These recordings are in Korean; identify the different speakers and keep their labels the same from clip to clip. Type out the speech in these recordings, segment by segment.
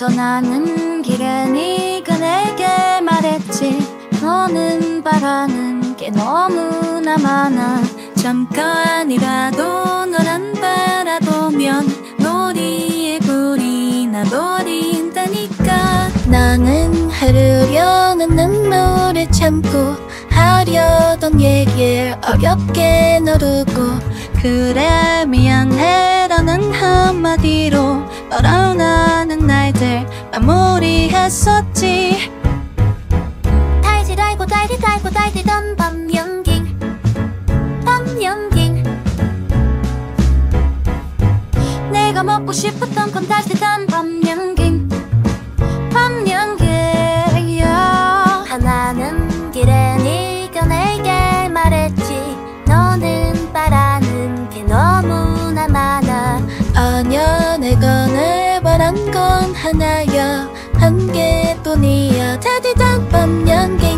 Speaker 1: 떠나는 길에 네가 내게 말했지. 너는 바라는 게 너무나 많아. 잠깐이라도 널 안 바라보면 놀이에 불이 나버린다니까. 나는 흐르려는 눈물을 참고 하려던 얘기를 어렵게 누르고, 그래 미안해라는 한마디로 뻗어나는 날들 마무리했었지. 달지 달고 달지 달고 달리던 밤 연기, 밤 연기. 내가 먹고 싶었던 건 달지던 밤 연기, 밤 연기. 하나는 길에 네가 내게 말했지. 너는 바라는 게 너무나 많아. 아니야, 내가 늘 바란 건 하나야. 한 개뿐이야. 달리던 밤 연기.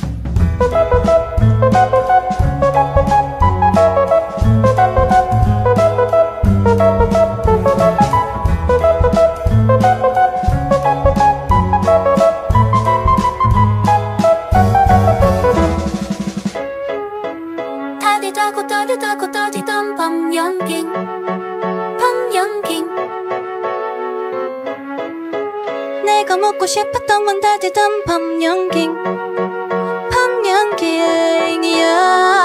Speaker 1: 달리다고 달리다고 달리던 밤 연기, 밤 연기. 내가 먹고 싶었던 건 달리던 밤 연기, 밤 연기야.